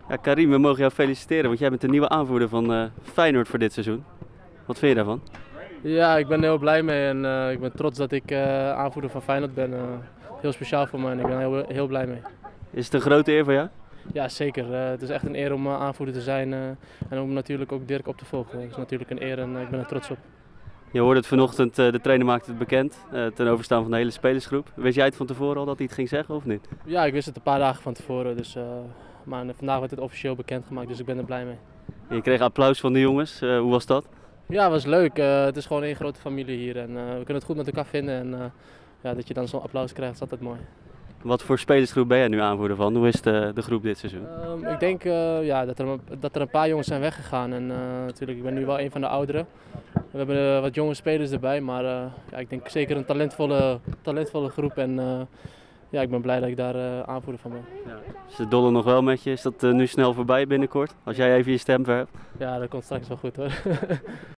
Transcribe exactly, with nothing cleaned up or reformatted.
Ja, Karim, we mogen jou feliciteren, want jij bent de nieuwe aanvoerder van uh, Feyenoord voor dit seizoen. Wat vind je daarvan? Ja, ik ben er heel blij mee en uh, ik ben trots dat ik uh, aanvoerder van Feyenoord ben. Uh, heel speciaal voor mij en ik ben er heel, heel blij mee. Is het een grote eer voor jou? Ja, zeker. Uh, het is echt een eer om uh, aanvoerder te zijn uh, en om natuurlijk ook Dirk op te volgen. Het is natuurlijk een eer en uh, ik ben er trots op. Je hoorde het vanochtend, uh, de trainer maakte het bekend, uh, ten overstaan van de hele spelersgroep. Wist jij het van tevoren al dat hij het ging zeggen of niet? Ja, ik wist het een paar dagen van tevoren, dus, uh, maar vandaag werd het officieel bekendgemaakt, dus ik ben er blij mee. Je kreeg applaus van de jongens, uh, hoe was dat? Ja, het was leuk. Uh, het is gewoon één grote familie hier en uh, we kunnen het goed met elkaar vinden en uh, ja, dat je dan zo'n applaus krijgt is altijd mooi. Wat voor spelersgroep ben jij nu aanvoerder van? Hoe is de, de groep dit seizoen? Uh, ik denk uh, ja, dat, er, dat er een paar jongens zijn weggegaan en uh, natuurlijk, ik ben nu wel een van de ouderen. We hebben uh, wat jonge spelers erbij, maar uh, ja, ik denk zeker een talentvolle, talentvolle groep en uh, ja, ik ben blij dat ik daar uh, aanvoerder van ben. Ja. Ze dollen nog wel met je, is dat uh, nu snel voorbij binnenkort? Als jij even je stem verhebt? Ja, dat komt straks wel goed hoor.